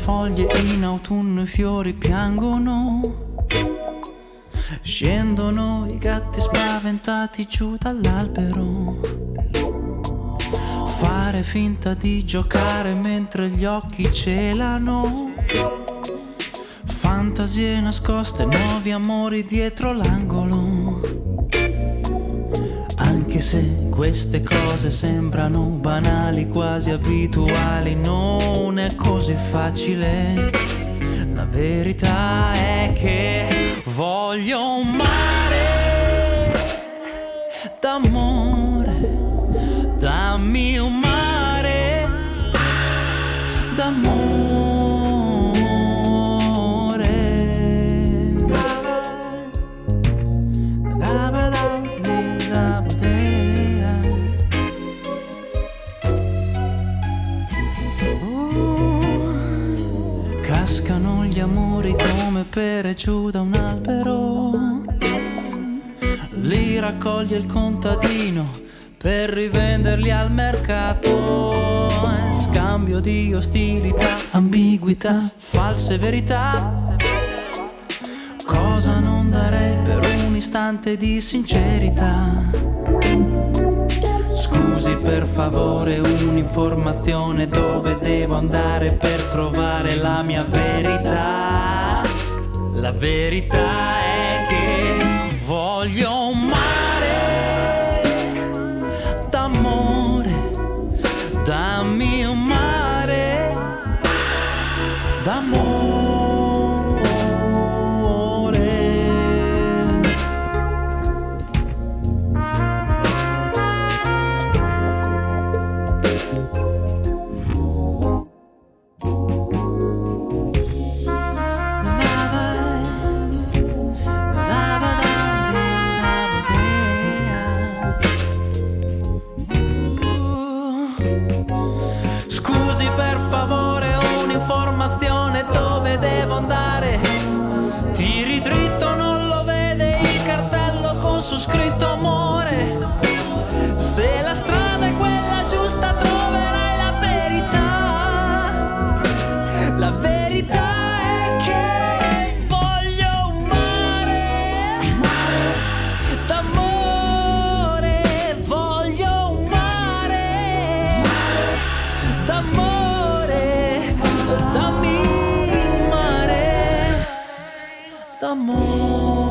foglie in autunno, i fiori piangono. Scendono i gatti spaventati giù dall'albero. Fare finta di giocare mentre gli occhi celano. Fantasie nascoste, nuovi amori dietro l'angolo. Anche se queste cose sembrano banali, quasi abituali, non è così facile. La verità è che voglio un mare d'amore, dammi un mare d'amore. Cascano gli amori come pere giù da un albero. Li raccoglie il contadino per rivenderli al mercato. Scambio di ostilità, ambiguità, false verità. Cosa non darei per un istante di sincerità? Scusi per favore, un'informazione, dove devo andare per trovare la mia verità? La verità è che voglio un mare d'amore, dammi un mare d'amore. Scusi per favore, un'informazione, dove devo andare? Tiri dritto, non lo vede il cartello con su scritto amore. Se la strada è quella giusta troverai la verità. La verità è che voglio un mare d'amore, voglio un mare d'amore, dammi un mare d'amore.